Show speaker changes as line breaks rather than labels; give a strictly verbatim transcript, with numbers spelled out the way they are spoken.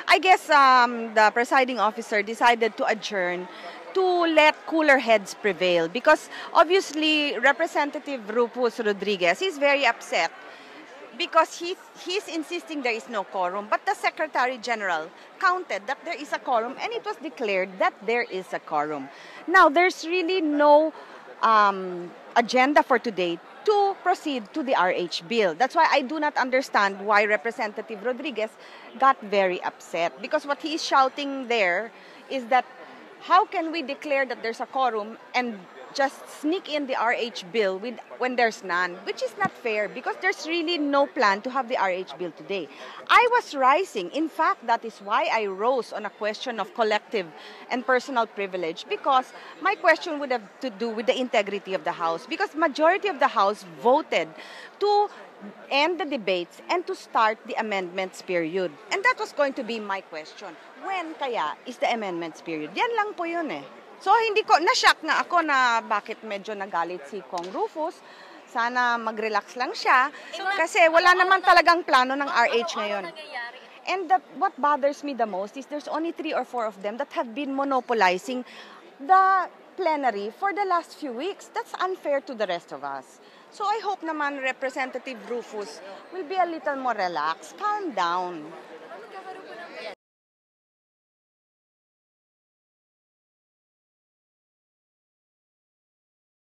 I guess um, the presiding officer decided to adjourn to let cooler heads prevail because obviously Representative Rufus Rodriguez is very upset because he, he's insisting there is no quorum. But the Secretary General counted that there is a quorum and it was declared that there is a quorum. Now, there's really no um, agenda for today to proceed to the R H bill. That's why I do not understand why Representative Rodriguez got very upset. Because what he is shouting there is that how can we declare that there's a quorum and just sneak in the R H bill with, when there's none, which is not fair because there's really no plan to have the R H bill today. I was rising. In fact, that is why I rose on a question of collective and personal privilege because my question would have to do with the integrity of the House because majority of the House voted to end the debates and to start the amendments period. And that was going to be my question. When kaya is the amendments period? Yan lang po yun eh. So, hindi ko, na-shock nga ako na bakit medyo nagalit si Kong Rufus. Sana mag-relax lang siya. Kasi wala naman talagang plano ng R H ngayon. And the, what bothers me the most is there's only three or four of them that have been monopolizing the plenary for the last few weeks. That's unfair to the rest of us. So, I hope naman Representative Rufus will be a little more relaxed. Calm down.